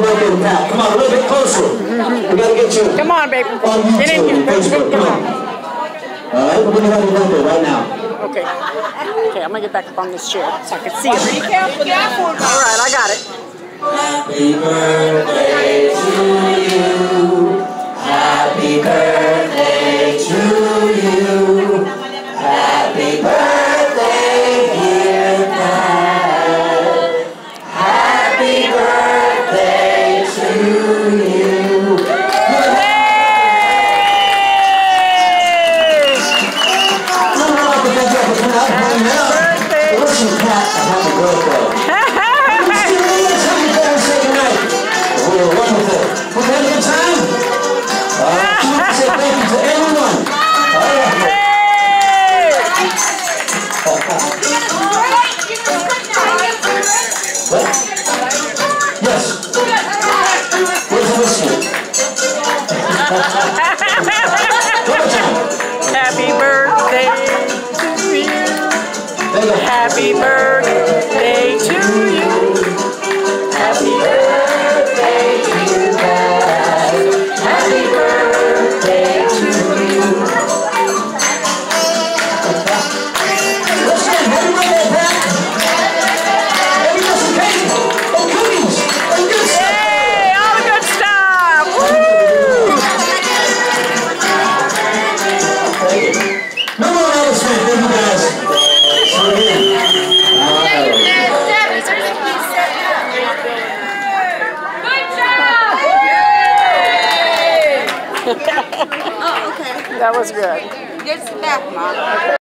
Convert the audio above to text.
birthday to Pat. Come on, a little bit closer. We gotta get you. Come on, baby. On YouTube, Get in here. Facebook. Come on. All right, we're gonna have your birthday right now. Okay. Okay, I'm gonna get back up on this chair so I can see it. Be careful now. All right, I got it. Happy birthday to you. Happy birthday to you. Happy birthday, dear Pat. Happy birthday to you. Wishing Pat a happy birthday. We were wonderful. We've had a good time. I want to say thank you to everyone. Yes. Where's the whiskey? Happy birthday to you. Happy birthday to you. Happy birthday to you, Pat. Happy birthday to you. Listen, happy birthday, Pat. Maybe there's some cake and cookies and good stuff. Yay! All the good stuff! Woo! No more Elvis fan. Thank you guys. So again. Oh, okay. That was good. Good stuff, Mom.